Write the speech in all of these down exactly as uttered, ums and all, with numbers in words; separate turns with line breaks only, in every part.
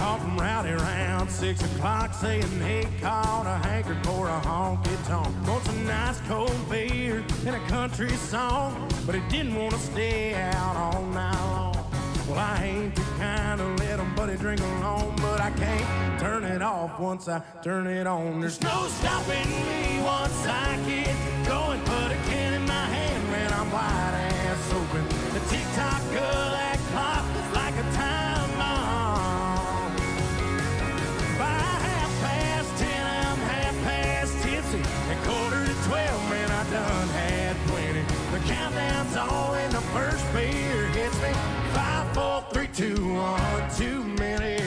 call from rowdy around six o'clock saying they called a hanker for a honky-tonk. Wants a nice cold beer and a country song, but he didn't want to stay out all night long. Well, I ain't the kind to let him buddy drink alone, but I can't turn it off once I turn it on. There's no stopping me once I get going. Put a can in my hand when I'm wide ass open. The tick-tock of that clock is like a time bomb. By half past ten, I'm half past tipsy. At quarter to twelve, man, I done had plenty. The countdown's on and the first beer hits me. Five, four, three, two, one, too many.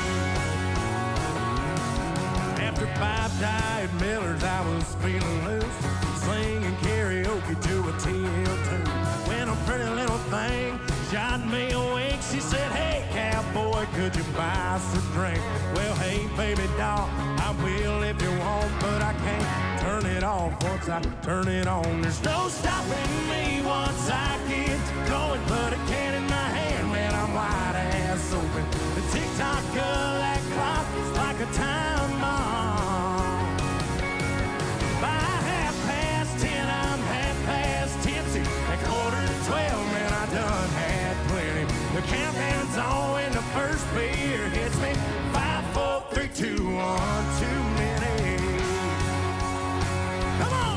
After five Diet Millers, I was feeling loose, singing karaoke to a T L tune. When a pretty little thing shot me awake, she said, "Hey, cowboy, could you buy us a drink?" Well, hey, baby doll, I will if you want, but I can't turn it off once I turn it on. There's no stopping me once I get going. Put a can in my hand, man, I'm wide ass open. The tick-tock of that clock is like a time bomb. By half past ten, I'm half past tipsy. At quarter to twelve, man, I done had plenty. The countdown's on and the first beer hits me. Five, four, three, two, one, too many. Come on!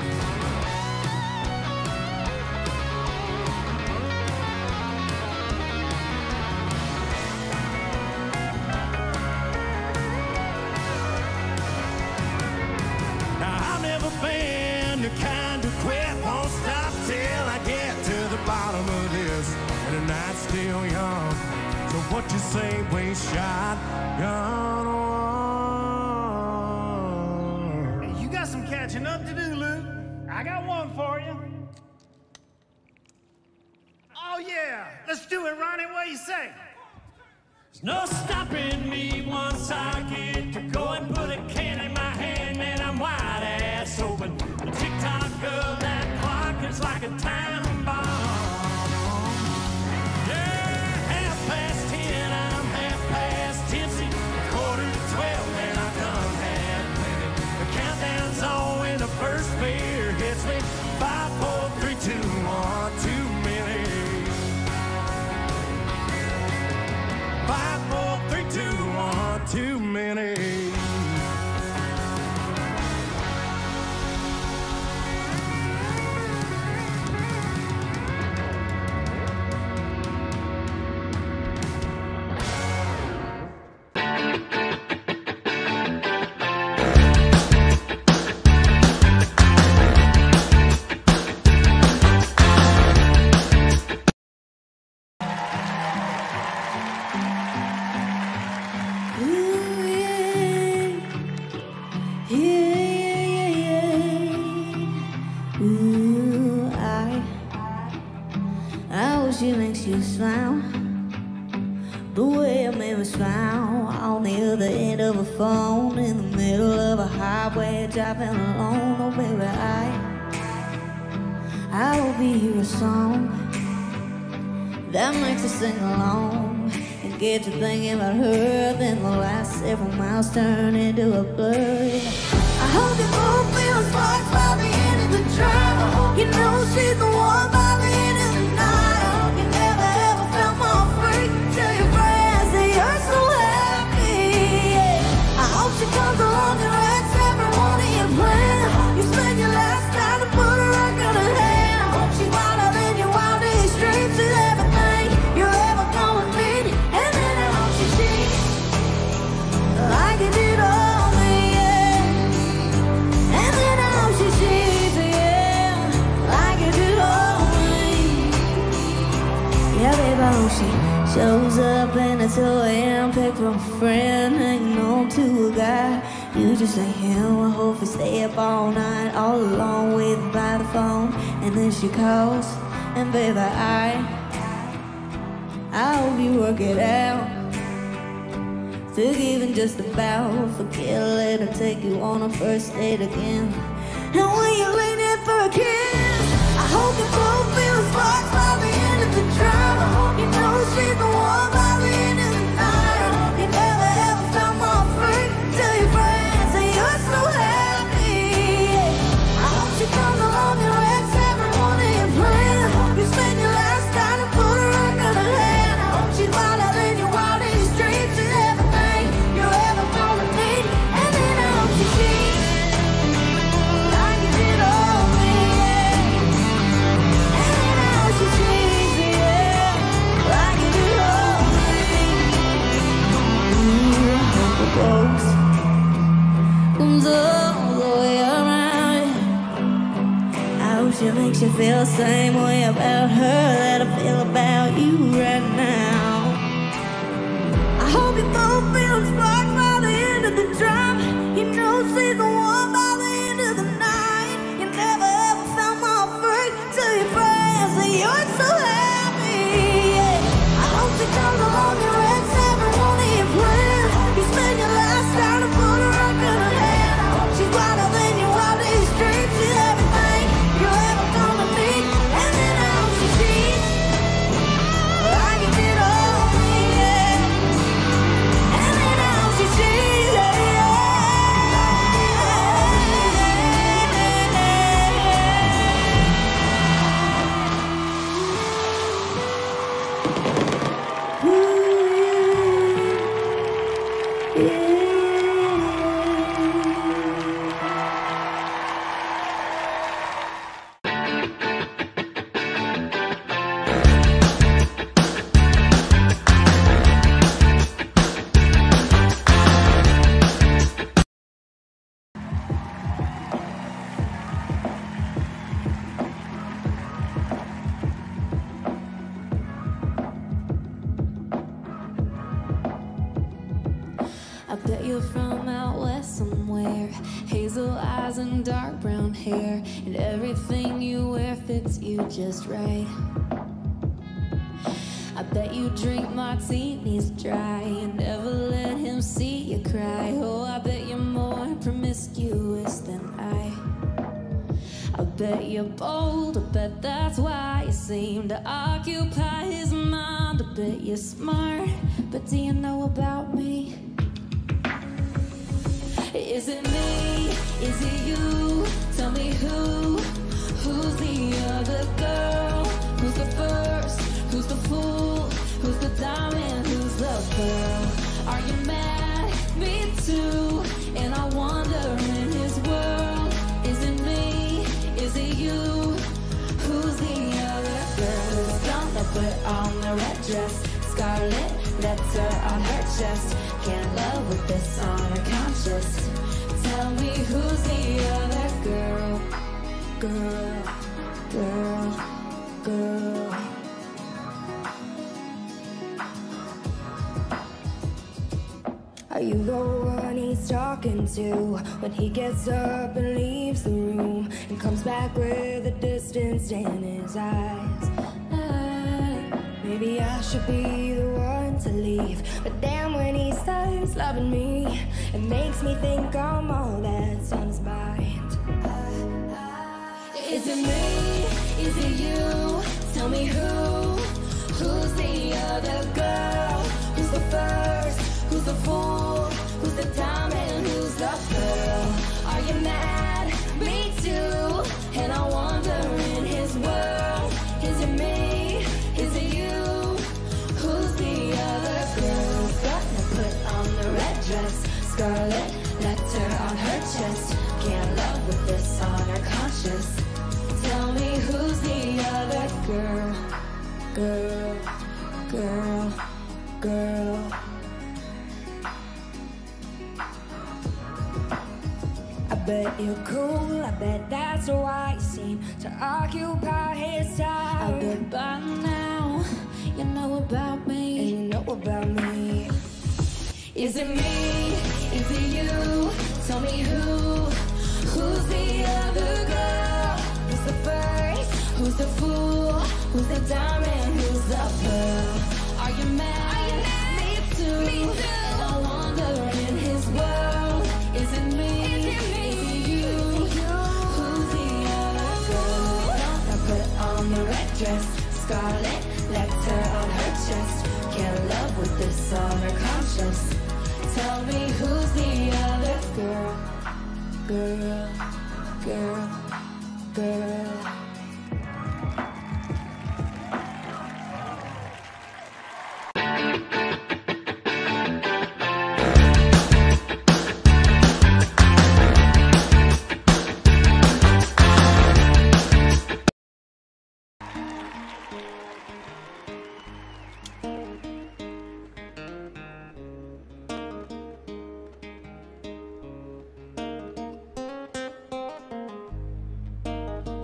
Been the kind to quit, won't stop till I get to the bottom of this. And the night's still young, so what you say we shotgun on?
Hey, you got some catching up to do, Luke. I got one for you. Oh yeah, let's do it, Ronnie. What do you say?
There's no stopping me once I get to go and put a can in my hand, man, I'm wide ass open. The tick-tock of that clock is like a time bomb. Yeah, half past ten, I'm half past tipsy. Quarter to twelve, man, I done had plenty. The countdown's on and the first beer hits me. Five, four, three, two, one, too many. Five, four, three, two, one, too many.
She makes you smile. The way it made me smile on the other end of a phone in the middle of a highway, driving alone. Oh baby, I I will be your song that makes us sing along and get you thinking about her. Then the last several miles turn into a blur. I hope you both feel sparks by the end of the drive. I hope you know she's the one by the end of the night. Tell your friends that you're so happy, yeah. I hope she comes along and wrecks every one of your plans. You spend your last time to put a rock on her hand. I hope she's wilder than your wildest dreams with everything you're ever gonna need. And then I hope she cheats like you did on me, yeah. And then I hope she cheats, yeah, like you did on me. Yeah, babe, I hope she shows up in a two A M pick from a friend, hanging on to a guy. You just ain't him. I hope you stay up all night, all alone, waiting by the phone. And then she calls, and baby, I I hope you work it out. Forgiving just about, forget, let her take you on a first date again. And when you lean in for a kiss, I hope you both feel the sparks by the end of the drive. I hope you know she's the one by the end of the night. I hope you never she feel the same way about her that I feel about you right now. I hope you both feel sparked by the end of the drive. You know she's the one by the end of the night. You never ever felt more free till your friends and you're so happy. Yeah. I hope she comes along and wrecks every one of your plans. You spend your last time to put her up in her hand. I hope she's wilder than you out these streets. She's everything you ever gonna need. And then I hope she cheats like you did on me, yeah. And then I hope she cheats, yeah, yeah. Ooh, yeah. I bet you're from out west somewhere. Hazel eyes and dark brown hair, and everything you wear fits you just right. I bet you drink martinis dry and never let him see you cry. Oh, I bet you're more promiscuous than I. I bet you're bold, I bet that's why you seem to occupy his mind. I bet you're smart, but do you know about me? Is it me? Is it you? Tell me who? Who's the other girl? Who's the first? Who's the fool? Who's the diamond? Who's the pearl? Are you mad? Me too. And I wonder in his world, is it me? Is it you? Who's the other girl? Who's gonna put on the red dress? Scarlet letter on her chest. Can't love with this on her conscience. Tell me who's the other girl? Girl, girl, girl. Are you the one he's talking to when he gets up and leaves the room and comes back with a distance in his eyes? Ah, maybe I should be the one to leave, but damn, when he starts loving me, it makes me think I'm all that's on his mind. Is it me? Is it you? Tell me who? Who's the other girl? Who's the first? Who's the fool? Who's the diamond? Who's the pearl? Are you mad? Me too. And I wonder in his world, is it me? Is it you? Who's the other girl? Gonna put on the red dress, scarlet letter on her chest. Can't love with this on her conscience. Tell me who's the other girl? Girl, girl, girl. I bet you're cool, I bet that's why you seem to occupy his time. I bet by now you know about me, and you know about me. Is it me? Is it you? Tell me who? Who's the other girl? Who's the first? Who's the fool? Who's the diamond? Who's the pearl? Are you mad? Are you mad? Me too. Me too. And I wonder in his world, is it me? Is it me? Is it you? Is it you? Who's the other girl? I put on the red dress, scarlet letter on her chest. Can't love with this on her conscience. Tell me who's the other girl? Girl, girl, girl.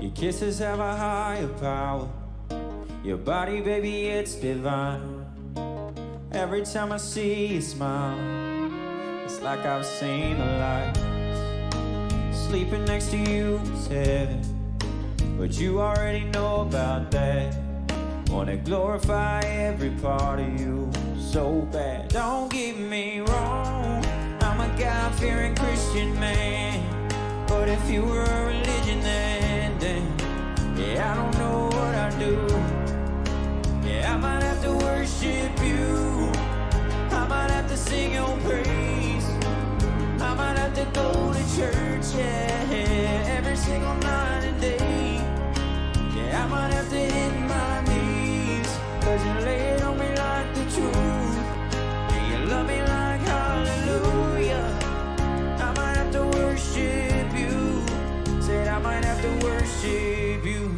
Your kisses have a higher power. Your body, baby, it's divine. Every time I see you smile, it's like I've seen the light. Sleeping next to you is heaven, but you already know about that. Wanna glorify every part of you so bad. Don't get me wrong, I'm a God-fearing Christian man, but if you were a religion then, then yeah, I don't know what I'd do. Yeah, I might have to worship you, I might have to sing your praise, I might have to go to church, yeah, every single night and day. Yeah, I might have to hit my knees, cause you lay it on me like the truth, and you love me like hallelujah. I might have to worship you, said I might have to worship you.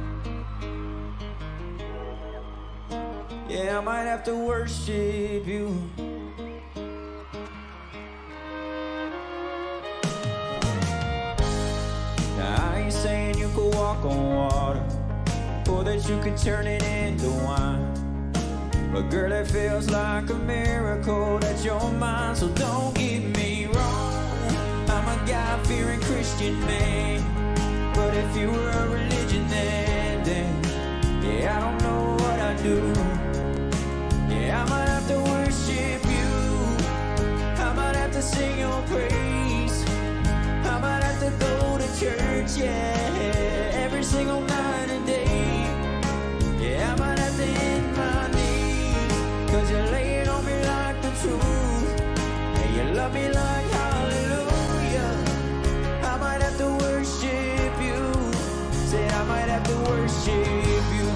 Yeah, I might have to worship you. Now I ain't saying you could walk on water, or that you could turn it into wine, but girl, it feels like a miracle that you're mine. So don't get me wrong, I'm a God-fearing Christian man, but if you were a religion then, then yeah, I don't know what I'd do. Yeah, I might have to worship you, I might have to sing your praise, I might have to go to church, yeah, every single night and day. Yeah, I might have to hit my knees, cause you lay it on me like the truth, and you love me like hallelujah. I might have to worship you, said I might have to worship you.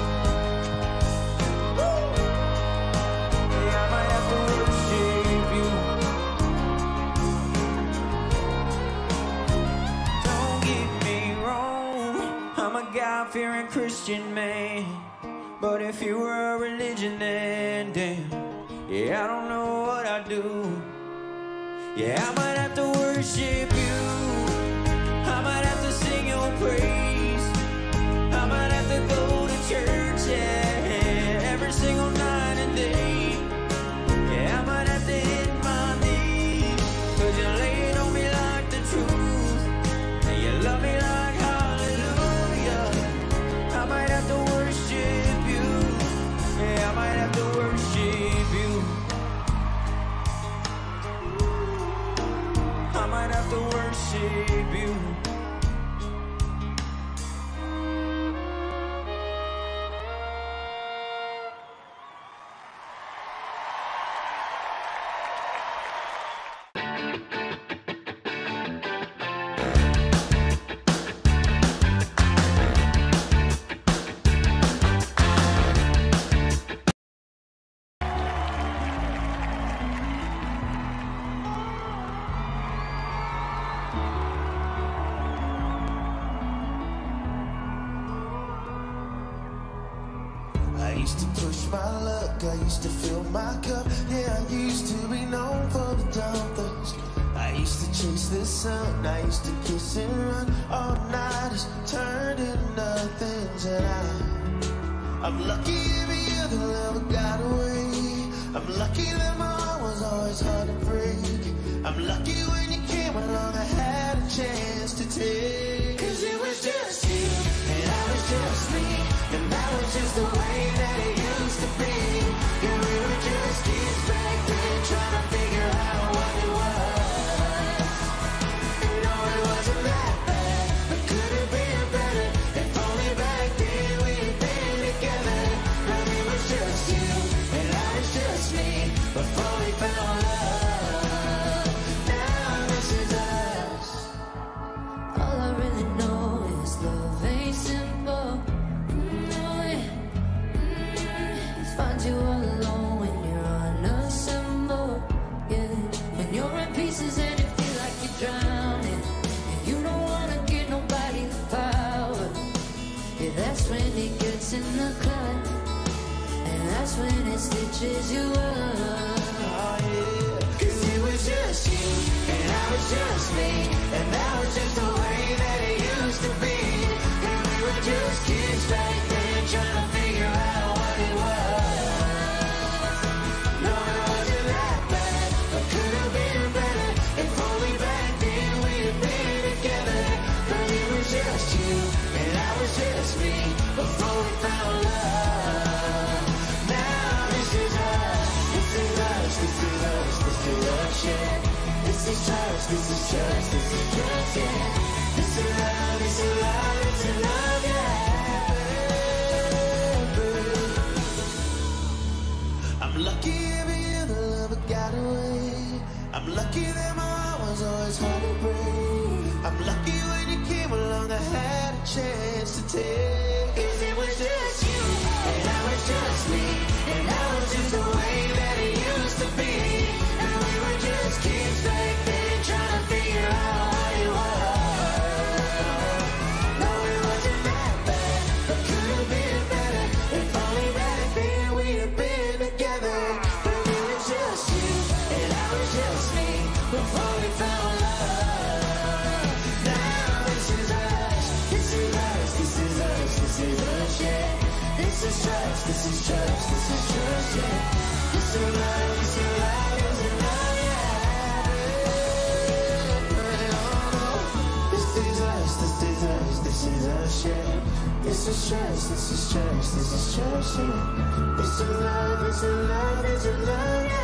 God-fearing Christian man, but if you were a religion then, then yeah, I don't know what I'd do. Yeah, I might have to worship you, I might have to sing your praise, I might have to go to church, yeah, every single night and day. Yeah, I might have to hit my knees, cause you lay it on me like the truth, and you love me like I might have to worship you. Yeah, I might have to worship you. I might have to worship you.
I used to push my luck, I used to fill my cup. Yeah, I used to be known for the dumb things. I used to chase the sun, I used to kiss and run all nighters, turned into nothings. And I, I'm lucky every other lover got away. I'm lucky that my heart was always hard to break. I'm lucky when you came along, I had a chance to take. Cause it was just you, and I was just me, and that was just the way that it used to be. And we were just kids back then, trying to figure out what it was. You know it wasn't that bad, but could have been better. If only back then we had been together. But it was just you, and I was just me, before we found love. Now church, this is church, this is church, yeah. This is love, this is love, this is love, yeah. I'm lucky every year the love got away. I'm lucky that my heart was always hard to break. I'm lucky when you came along, I had a chance to take. Cause it was just you, and I was just me, and I was just the way that it used to be. And we were just kids back then, trying to figure out what it was. No, it wasn't that bad, but could have been better. If only back then we'd have been together. But it was just you, and I was just me, before we found love. Now this is us, this is us, this is us, this is us, yeah. This is trust, this is trust, this is trust, yeah. This is love, this is love, this is love, yeah. This is us, this is us, this is us, yeah. This is trust, this is trust, this is trust, yeah. This is love, this is love, this is love, yeah.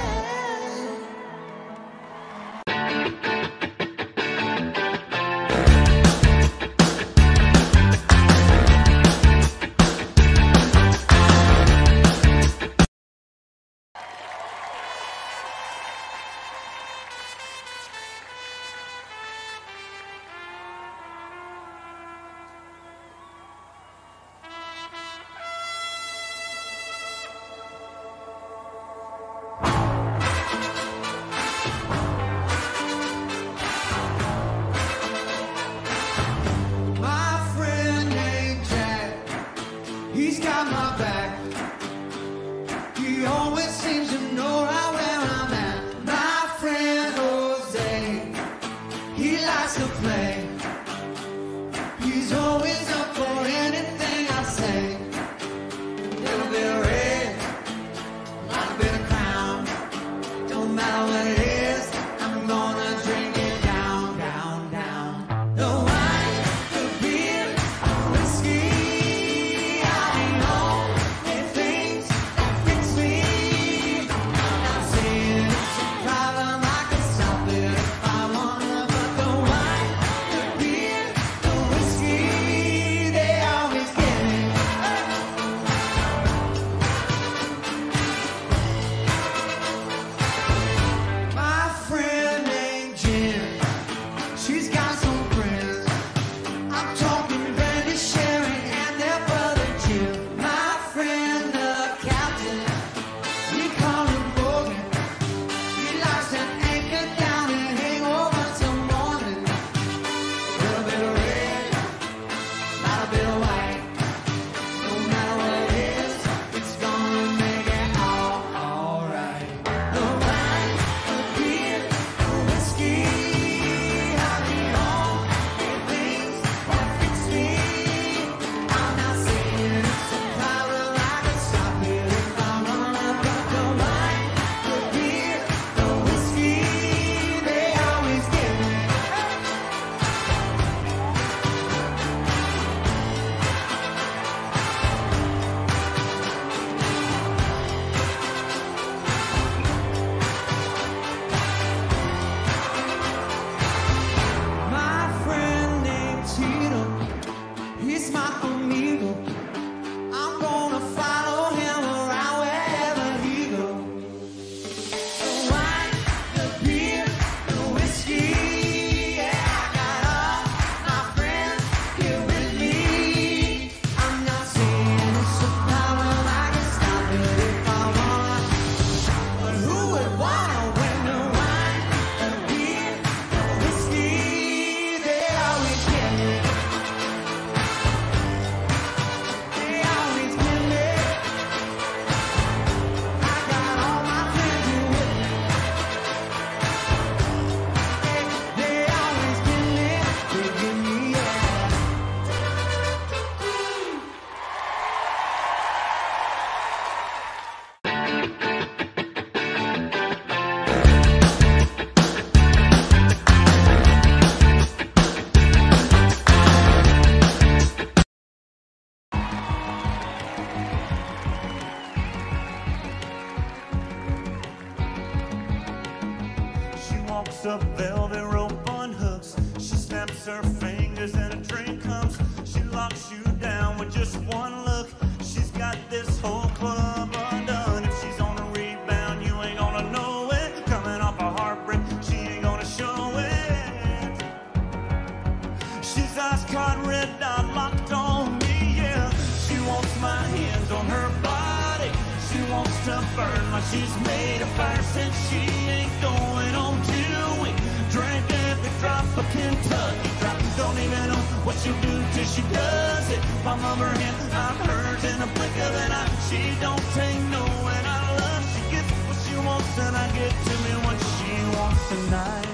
wants a velvet rope on hooks. She snaps her fingers and a drink comes. She locks you down with just one look. She's got this whole club undone. If she's on a rebound, you ain't gonna know it. Coming off a heartbreak, she ain't gonna show it. She's ice caught red dot locked on me, yeah. She wants my hands on her body. She wants to burn like she's made of fire. Since she ain't going on till we drink every drop of Kentucky drop. Don't even know what she do till she does it. Palm of her hand, I'm hers in a blink of an eye. She don't take no and I love. She gets what she wants and I get to me what she wants tonight.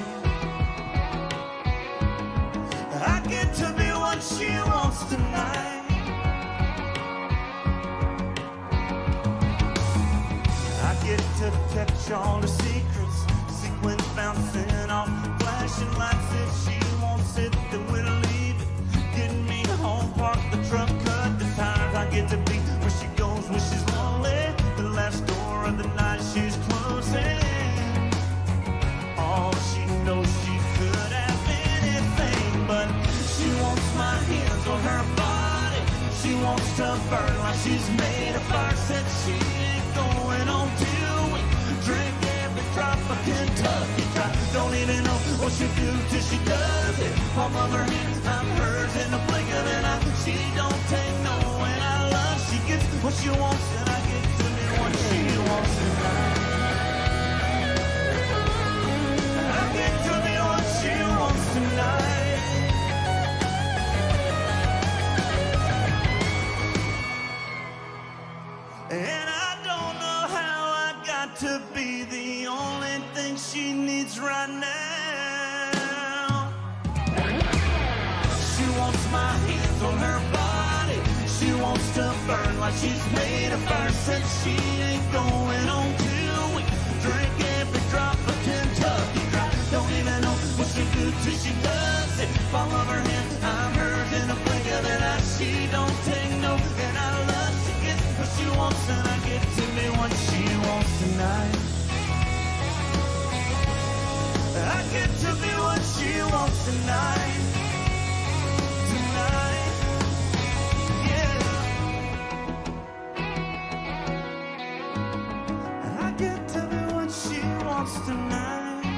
I get to be what she wants tonight. I get to catch all the secrets, sequins bouncing off flashing lights. If she wants it, then we'll leave it. Getting me home, park the truck, cut the tires. I get to be where she goes when she's lonely. The last door of the night she's closing. Oh, she knows she could have anything, but she wants my hands on her body. She wants to burn like she's made of fire. Said she ain't going on till we drink every drop of Kentucky dry. Don't even know what she do till she does it. Palm of her hand, I'm hers in the blink of an eye. She don't take no and I love. She gets what she wants and I get to me what she wants tonight. I get to be what she wants tonight. And I don't know how I got to be the only thing she needs right now. She wants my hands on her body. She wants to burn like she's made of fire. Said she ain't going on till we drink every drop of Kentucky dry. Don't even know what she do till she does it. Palm of her hand, I'm hers in a blink of an eye. She don't take no and I love. She gets what she wants and I get to me what she wants tonight. I get to be what she wants tonight. Tonight, yeah. I get to be what she wants tonight.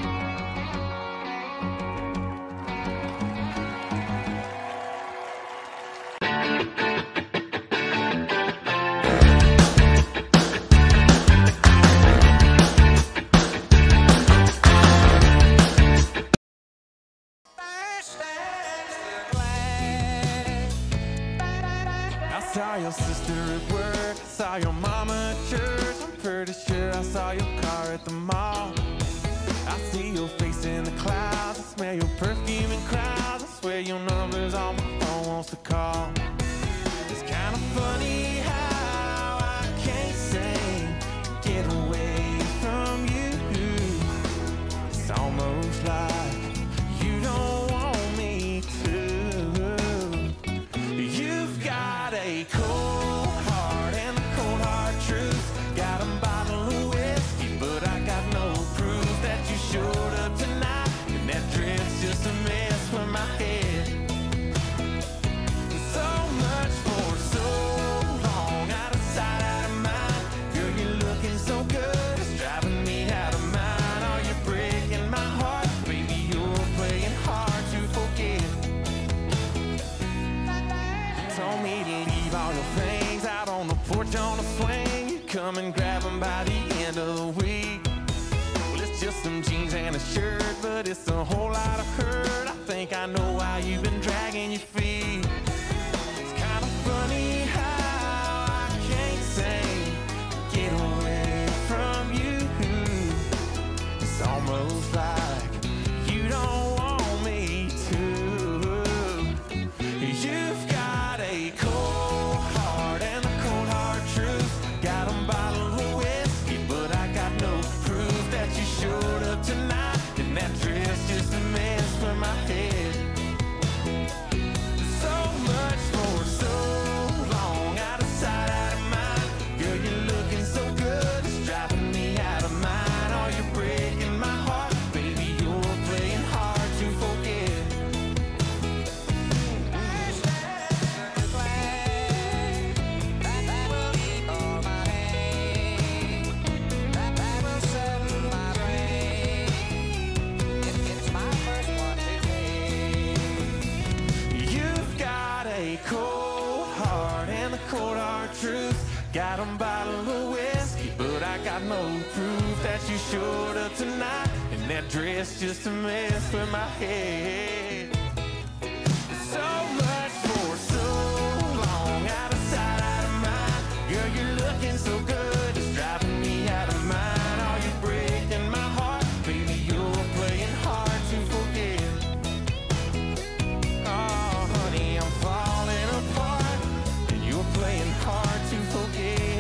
Saw your sister at work, saw your mama at church. I'm pretty sure I saw your car at the mall. I see your face in the clouds, I smell your perfume in crowds. I swear your number's on my phone, wants to call. It's kind of funny how I can't seem to get away from you. It's almost like you don't want me to. You've got a cold heart and a cold hard truth. Got a bottle of whiskey, but I got no proof that you showed up tonight. And that dress just a mess with my head. So much for so long, out of sight, out of mind. Girl, you're looking so good, it's driving me out of mind. Oh, you're breaking my heart, baby, you're playing hard to forget. Told me to leave all your things out on the porch on a swing. You come and grab them by the end of the week. Well, it's just some jeans and a shirt, but it's a whole lot of hurt. I think I know why you've been dragging your feet. It's kind of funny how I can't seem to get away from you. It's almost like you don't want me to. You've got a cold heart and a cold hard truth. Got a bottle of whiskey, but I got no proof that you showed up tonight. And that dress just a mess for my head. So much for so long, out of sight, out of mind. Girl, you're looking so good, it's driving me out of mind. Oh, you're breaking my heart, baby, proof that you showed up tonight. And that dress just a mess with my head. So much for so long, out of sight, out of mind. Girl, you're looking so good, it's driving me out of mind. Are you breaking my heart? Baby, you're playing hard to forget. Oh, honey, I'm falling apart, and you're playing hard to forget.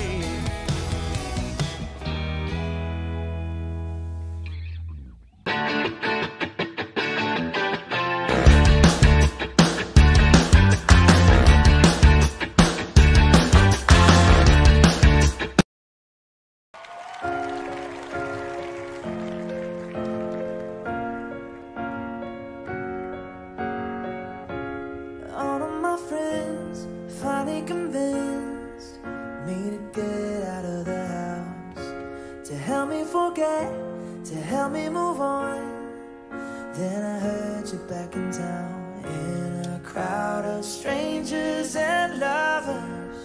All of my friends finally convinced me to get out of the house, to help me forget, to help me move on. Then I heard you back in town, in a crowd of strangers and lovers.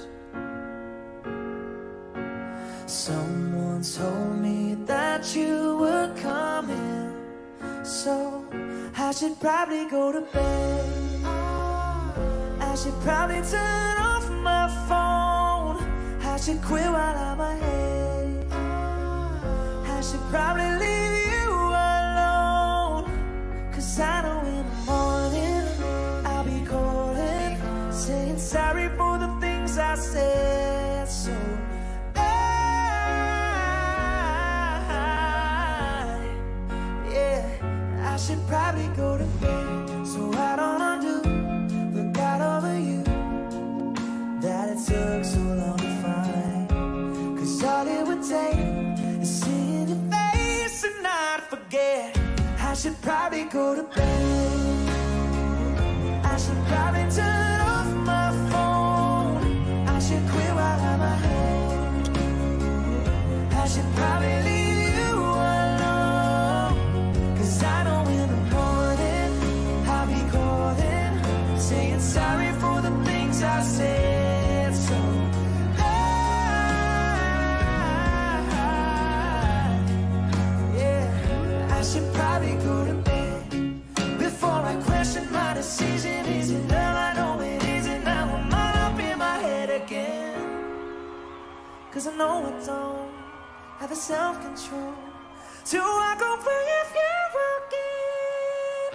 Someone told me that you were coming, so I should probably go to bed. I should probably turn off my phone. I should quit while I'm ahead. I should probably leave you alone, 'cause I know in the morning I'll be calling, saying sorry for the things I said. So I, yeah, I should probably go to bed, so I don't undo over you that it took so long to find. 'Cause all it would take is seeing your face and not forget. I should probably go to bed. I should probably turn off my phone. I should quit while I'm ahead. I should probably leave you alone, 'cause I know in the morning I'll be calling, saying sorry for the things I said. So I, yeah, I should probably go to bed before I question my decision. Is it love? I know it isn't. Now I'm all up in my head again, 'cause I know I don't have the self-control to walk away if you're again.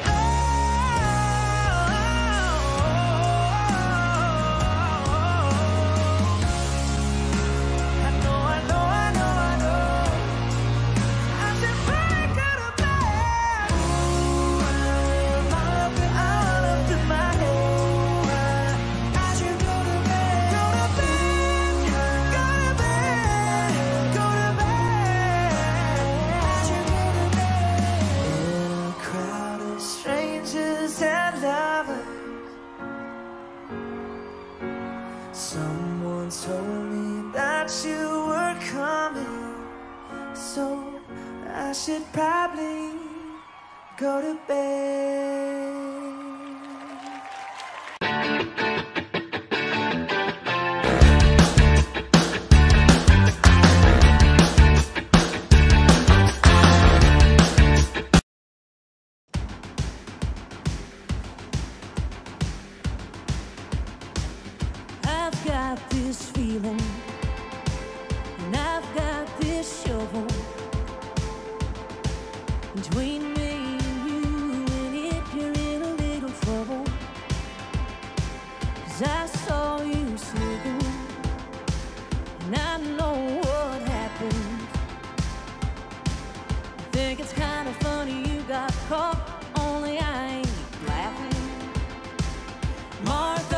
Someone told me that you were coming, so I should probably go to bed. Got this feeling, and I've got this shovel between me and you, and if you're in a little trouble, 'cause I saw you slipping, and I know what happened. I think it's kind of funny you got caught, only I ain't laughing. Martha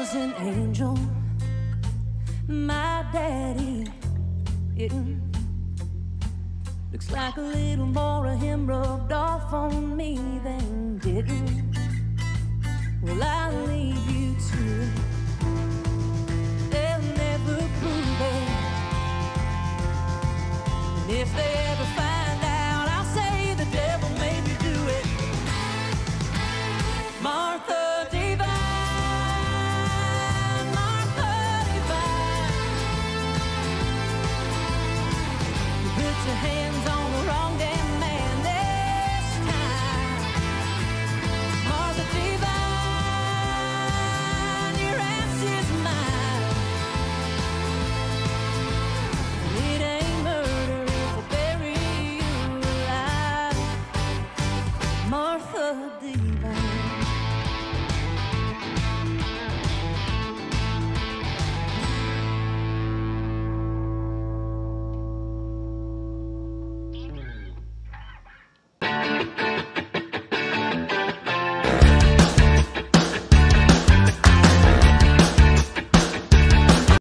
was an angel, my daddy. Yeah. Looks like a little more of him rubbed off on me than didn't. Well, I'll leave you to